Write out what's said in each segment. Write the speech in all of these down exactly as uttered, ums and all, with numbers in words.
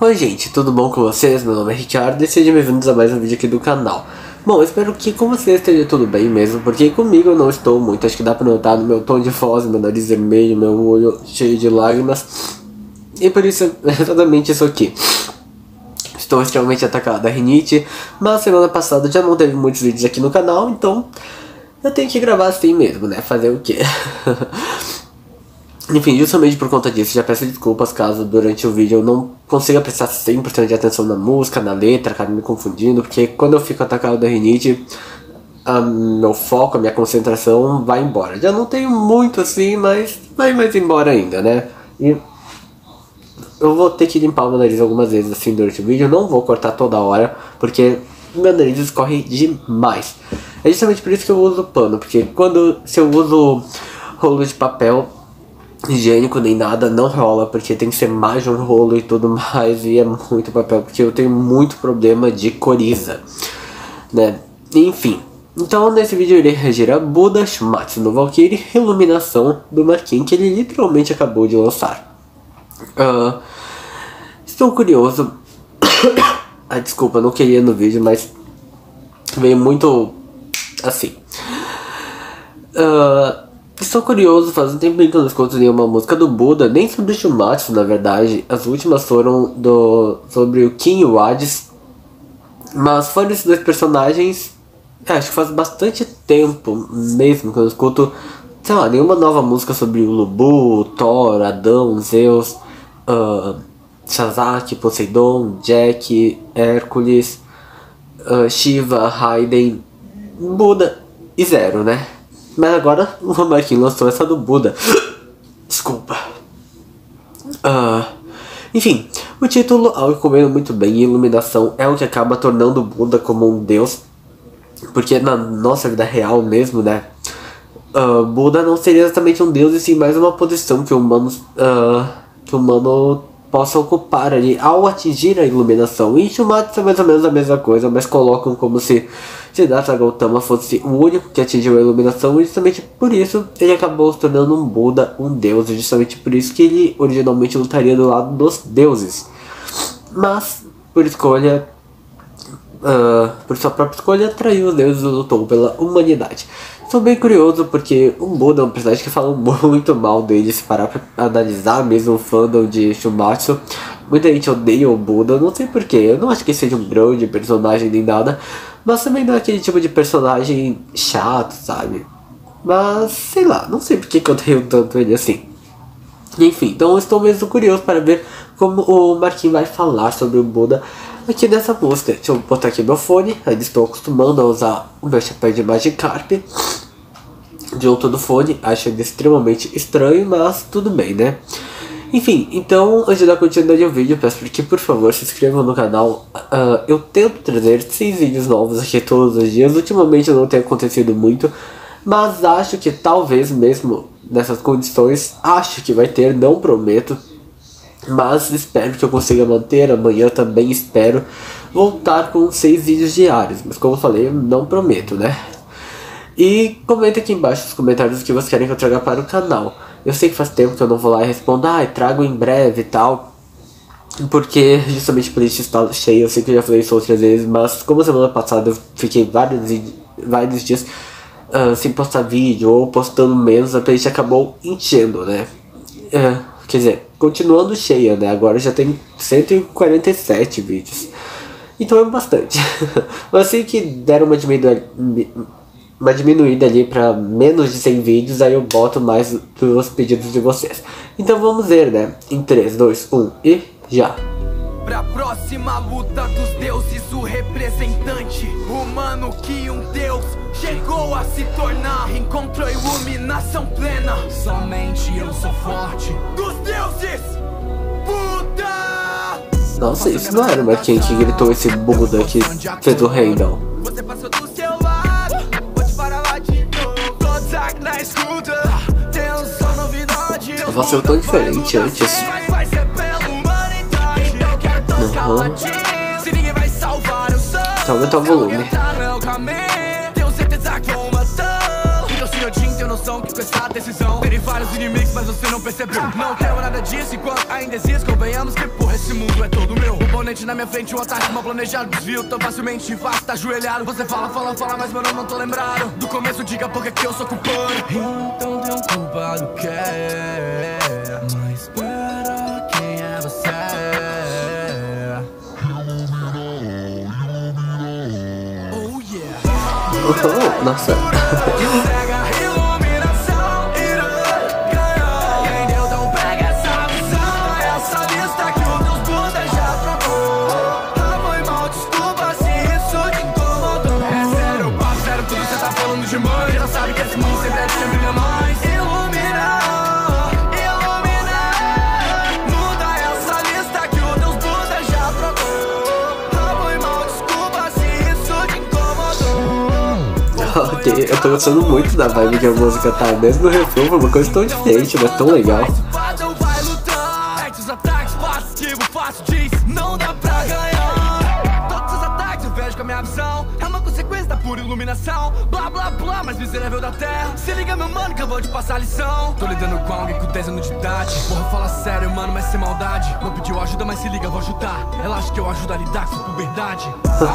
Oi gente, tudo bom com vocês? Meu nome é Ricardo e sejam bem-vindos a mais um vídeo aqui do canal. Bom, eu espero que com vocês esteja tudo bem mesmo, porque comigo eu não estou muito, acho que dá pra notar no meu tom de voz, meu nariz vermelho, meu olho cheio de lágrimas. E por isso é exatamente isso aqui. Estou extremamente atacado da rinite, mas semana passada já não teve muitos vídeos aqui no canal, então eu tenho que gravar assim mesmo, né? Fazer o quê? Enfim, justamente por conta disso, já peço desculpas caso durante o vídeo eu não consiga prestar cem por cento de atenção na música, na letra, acabe me confundindo, porque quando eu fico atacado da rinite, a meu foco, a minha concentração vai embora. Já não tenho muito assim, mas vai mais embora ainda, né? E eu vou ter que limpar o meu nariz algumas vezes assim durante o vídeo, não vou cortar toda hora, porque meu nariz escorre demais. É justamente por isso que eu uso pano, porque quando se eu uso rolo de papel higiênico nem nada, não rola, porque tem que ser mais de um rolo e tudo mais, e é muito papel, porque eu tenho muito problema de coriza, né? Enfim, então nesse vídeo eu irei reagir a Buda Shumatsu no Valkyrie Iluminação do Marquinhos, que ele literalmente acabou de lançar. Uh, estou curioso. Ah, desculpa, não queria no vídeo, mas veio muito assim. Uh, Estou curioso, faz um tempo que eu não escuto nenhuma música do Buda, nem sobre o Shumatsu, na verdade. As últimas foram do, sobre o Kim e o Hades. Mas fora esses dois personagens, é, acho que faz bastante tempo mesmo que eu não escuto, sei lá, nenhuma nova música sobre o Lubu, Thor, Adão, Zeus, uh, Shazaki, Poseidon, Jack, Hércules, uh, Shiva, Raiden, Buda e Zero, né? Mas agora o Marquinhos lançou essa do Buda. Desculpa. Uh, enfim, o título, ao que comendo muito bem, Iluminação, é o que acaba tornando o Buda como um deus. Porque na nossa vida real mesmo, né? Uh, Buda não seria exatamente um deus, e sim mais uma posição que o humano, uh, que o humano possa ocupar ali ao atingir a iluminação. E Shumatsu é mais ou menos a mesma coisa, mas colocam como se Siddhartha Gautama fosse o único que atingiu a iluminação, e justamente por isso ele acabou se tornando um Buda, um deus, e justamente por isso que ele originalmente lutaria do lado dos deuses. Mas, por escolha, uh, por sua própria escolha, traiu os deuses e lutou pela humanidade. Estou bem curioso porque o Buda é um personagem que fala muito mal dele, se parar pra analisar mesmo o fandom de Shumatsu. Muita gente odeia o Buda, não sei porquê, eu não acho que seja um grande personagem nem nada, mas também não é aquele tipo de personagem chato, sabe? Mas, sei lá, não sei porque que eu odeio tanto ele assim. Enfim, então eu estou mesmo curioso para ver como o Marquinhos vai falar sobre o Buda aqui nessa música. Deixa eu botar aqui meu fone, ainda estou acostumando a usar o meu chapéu de Magikarp junto do fone, acho ele extremamente estranho, mas tudo bem, né? Enfim, então, antes de dar continuidade ao vídeo, peço que por favor se inscrevam no canal. Uh, eu tento trazer seis vídeos novos aqui todos os dias. Ultimamente não tem acontecido muito, mas acho que talvez mesmo nessas condições, acho que vai ter, não prometo. Mas espero que eu consiga manter, amanhã também espero voltar com seis vídeos diários. Mas como eu falei, eu não prometo, né? E comenta aqui embaixo nos comentários o que vocês querem que eu traga para o canal. Eu sei que faz tempo que eu não vou lá e respondo, ah, trago em breve e tal, porque justamente por isso está cheio. Eu sei que eu já falei isso outras vezes, mas como semana passada eu fiquei vários, vários dias uh, sem postar vídeo ou postando menos, a playlist acabou enchendo, né? Uh, quer dizer, continuando cheia, né? Agora já tem cento e quarenta e sete vídeos, então é bastante. Mas assim que deram uma diminuída, uma diminuída ali pra menos de cem vídeos, aí eu boto mais dos pedidos de vocês. Então vamos ver, né? Em três, dois, um e já! Pra próxima luta dos deuses, o representante humano que um deus chegou a se tornar, encontrou iluminação plena. Somente eu sou forte dos deuses, Buda! Nossa, isso não era o Marquinhos que gritou esse Buda que fez o rei, não. Você passou do seu lado, vou te parar lá de novo. Contact na escuta, tem um som novidade. Nossa, eu tão diferente antes. Uhum. Se ninguém vai salvar, eu sou. Tá aumentando o volume. Tenho certeza que vou matar. Então senhorzinho, tenho noção que com essa decisão terei vários inimigos, mas você não percebeu. Não quero nada disso enquanto ainda existe. Convenhamos que porra, esse mundo é todo meu. oponente na minha frente, um ataque mal planejado, desvio tão facilmente fácil, tá ajoelhado. Você fala, fala, fala, mas mano, eu não tô lembrado do começo, diga porque que eu sou culpado. Então tem um culpado que é, mas espera, quem é você? Oh yeah. Oh, nossa. Ok, eu tô gostando muito da vibe que a música tá, mesmo no refrão, foi uma coisa tão diferente, mas tão legal. Por iluminação, blá blá blá, mais miserável da terra. Se liga meu mano que eu vou te passar a lição. Tô lidando com alguém com dez anos de idade. Porra, fala sério mano, mas sem maldade. Não pediu ajuda, mas se liga, eu vou ajudar. Ela acha que eu ajudo a lidar com sua puberdade.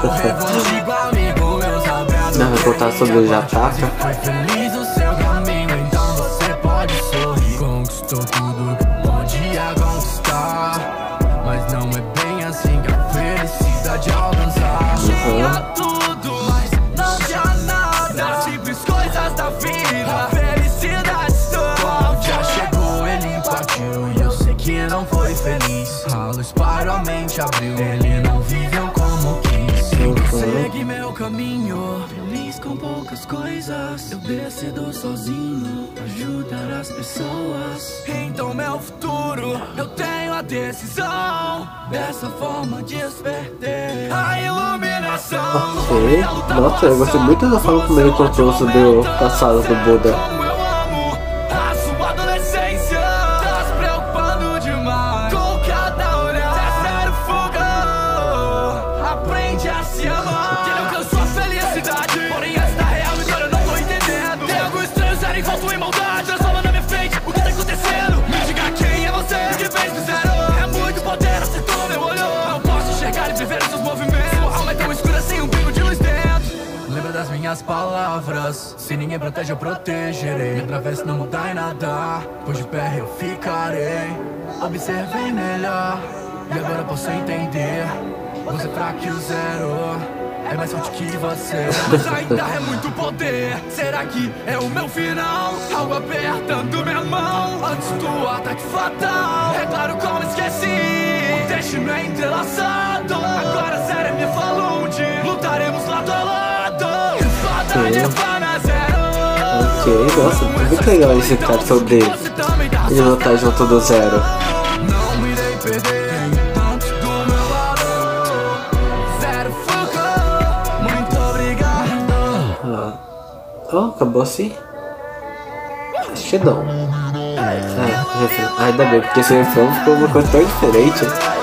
Não, vai contar sobre o Jataka. Foi feliz o seu caminho, então você pode sorrir. Conquistou tudo que podia conquistar, mas não é bem assim que a felicidade alcançar. Tinha tudo, mas não tinha nada. Simples coisas da vida, a felicidade só. Já chegou, ele partiu e eu sei que não foi feliz. A luz parou, a mente abriu, ele não viveu como quis. Segue meu caminho, feliz com poucas coisas. Eu decido sozinho ajudar as pessoas. Então meu futuro, eu tenho a decisão. Dessa forma despertei a iluminação. Ok, nossa, eu gostei muito da forma como ele contou sobre o passado do Buda. Como eu amo a sua adolescência. Tá se preocupando demais com cada olhar. Sério, fuga, aprende a se amar. Que ele alcançou a felicidade, porém essa real agora eu não tô entendendo. Tem algo estranho, sério, envolto em maldade. Transforma na minha frente, o que tá acontecendo? Me diga quem é você, o que fez do zero. É muito poder, acertou meu olho. Não posso enxergar e prever os seus movimentos. Sua alma é tão escura sem um brilho de luz dentro. Lembra das minhas palavras, se ninguém protege eu protegerei. Me atravesse, não mudar em nada, pois de pé eu ficarei. Observei melhor, e agora posso entender. Você é fraco e o zero é mais forte que você. Mas ainda é muito poder. Será que é o meu final? Algo apertando minha mão antes do ataque fatal. É claro como esqueci, o destino é entrelaçado. Agora sério me falou onde lutaremos lado a lado. Espada de Havana zero. Ok, nossa, muito legal esse cara sobre ele lutar junto do zero. Não me irei perder. Oh, acabou assim? Acho que não. Ah, ainda bem, porque esse refrão ficou uma coisa tão diferente.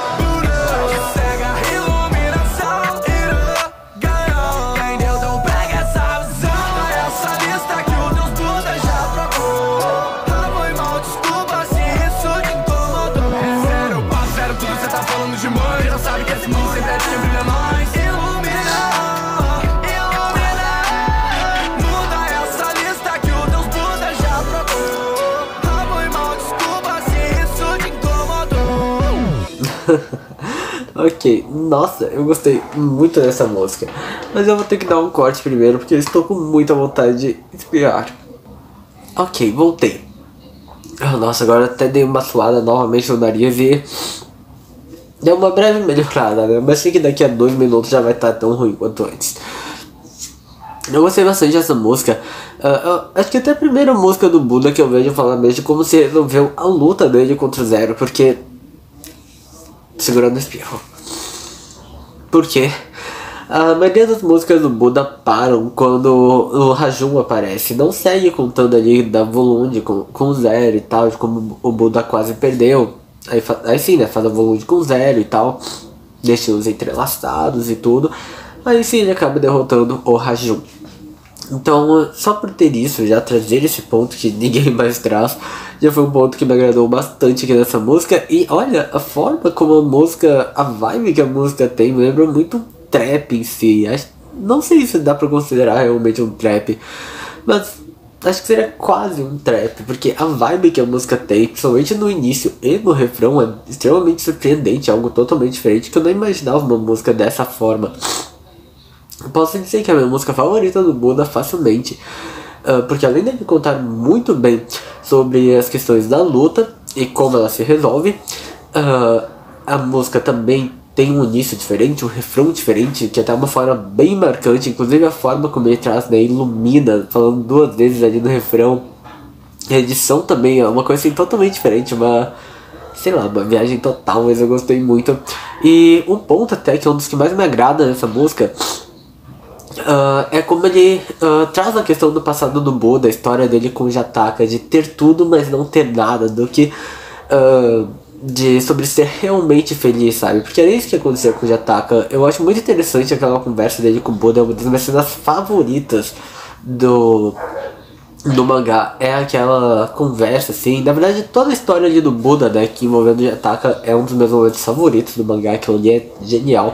Ok, nossa, eu gostei muito dessa música. Mas eu vou ter que dar um corte primeiro, porque eu estou com muita vontade de espirrar. Ok, voltei. Oh, nossa, agora até dei uma suada novamente no nariz e deu uma breve melhorada, né? Mas sei que daqui a dois minutos já vai estar tão ruim quanto antes. Eu gostei bastante dessa música. uh, Acho que até a primeira música do Buda que eu vejo falar mesmo de como se resolveu a luta dele contra o Zero. Porque... segurando o espirro. Porque a maioria das músicas do Buda param quando o Rajun aparece. Não segue contando ali da Volunde com, com o Zero e tal, de como o Buda quase perdeu. Aí, aí sim, né, faz a Volunde com o Zero e tal, deixa os entrelaçados e tudo. Aí sim ele acaba derrotando o Rajun. Então, só por ter isso, já trazer esse ponto que ninguém mais traz, já foi um ponto que me agradou bastante aqui nessa música. E olha, a forma como a música, a vibe que a música tem, me lembra muito um trap em si. Não sei se dá pra considerar realmente um trap, mas acho que seria quase um trap, porque a vibe que a música tem, principalmente no início e no refrão, é extremamente surpreendente, é algo totalmente diferente, que eu não imaginava uma música dessa forma. Posso dizer que é a minha música favorita do Buda facilmente, uh, porque além de contar muito bem sobre as questões da luta e como ela se resolve, uh, a música também tem um início diferente, um refrão diferente, que é até uma forma bem marcante, inclusive a forma como ele traz, né, ilumina, falando duas vezes ali no refrão. A edição também é uma coisa assim totalmente diferente, uma, sei lá, uma viagem total, mas eu gostei muito. E um ponto até que é um dos que mais me agrada nessa música, Uh, é como ele uh, traz a questão do passado do Buda, a história dele com o Jataka, de ter tudo mas não ter nada, do que uh, de, sobre ser realmente feliz, sabe? Porque era isso que aconteceu com o Jataka. Eu acho muito interessante aquela conversa dele com o Buda, é uma das minhas cenas favoritas do, do mangá. É aquela conversa, assim, na verdade toda a história ali do Buda, né, que envolvendo o Jataka é um dos meus momentos favoritos do mangá, que ali é genial.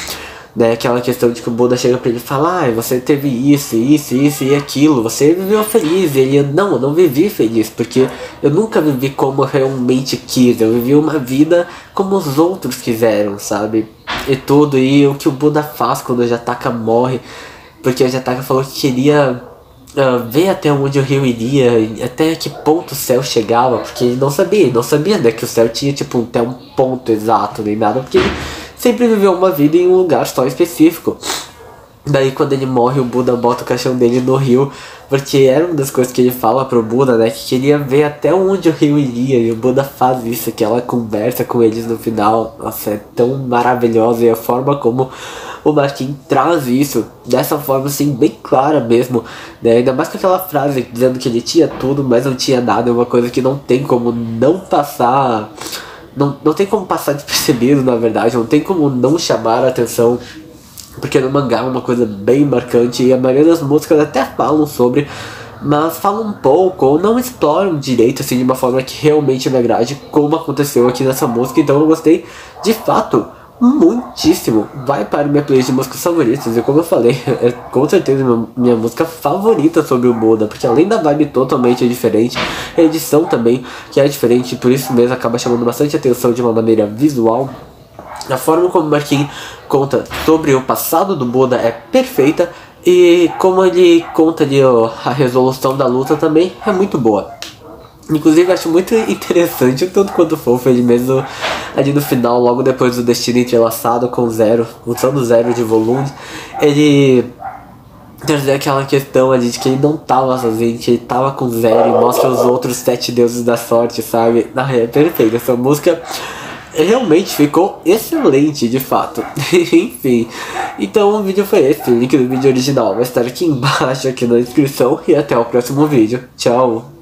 Né, aquela questão de que o Buda chega pra ele e fala: ah, você teve isso, isso, isso e aquilo, você viveu feliz. E ele: não, eu não vivi feliz, porque eu nunca vivi como eu realmente quis, eu vivi uma vida como os outros quiseram, sabe? E tudo, e o que o Buda faz quando o Jataka morre, porque o Jataka falou que queria uh, ver até onde o rio iria, até que ponto o céu chegava, porque ele não sabia, ele não sabia, né, que o céu tinha tipo até um ponto exato, nem nada, porque ele sempre viveu uma vida em um lugar só específico. Daí quando ele morre, o Buda bota o caixão dele no rio, porque era uma das coisas que ele fala pro Buda, né, que queria ver até onde o rio iria, e o Buda faz isso, aquela conversa com eles no final, nossa, é tão maravilhosa, e a forma como o Marquinhos traz isso, dessa forma assim, bem clara mesmo, né, ainda mais com aquela frase dizendo que ele tinha tudo, mas não tinha nada, é uma coisa que não tem como não passar... Não, não tem como passar despercebido, na verdade, não tem como não chamar a atenção, porque no mangá é uma coisa bem marcante e a maioria das músicas até falam sobre, mas falam um pouco ou não exploram direito, assim, de uma forma que realmente me agrade, como aconteceu aqui nessa música. Então eu gostei de fato muitíssimo. Vai para minha playlist de músicas favoritas, e como eu falei, é com certeza minha, minha música favorita sobre o Buda, porque além da vibe totalmente diferente, a edição também, que é diferente, por isso mesmo acaba chamando bastante atenção de uma maneira visual. A forma como o Marquinhos conta sobre o passado do Buda é perfeita, e como ele conta ali ó, a resolução da luta também é muito boa. Inclusive acho muito interessante, tanto quanto fofo, ele mesmo ali no final, logo depois do destino entrelaçado com Zero, usando Zero de volume, ele trazer aquela questão ali de que ele não tava sozinho, que ele tava com Zero, e mostra os outros sete deuses da sorte, sabe? Ah, é perfeito, essa música realmente ficou excelente, de fato. Enfim, então o vídeo foi esse, o link do vídeo original vai estar aqui embaixo, aqui na descrição, e até o próximo vídeo. Tchau!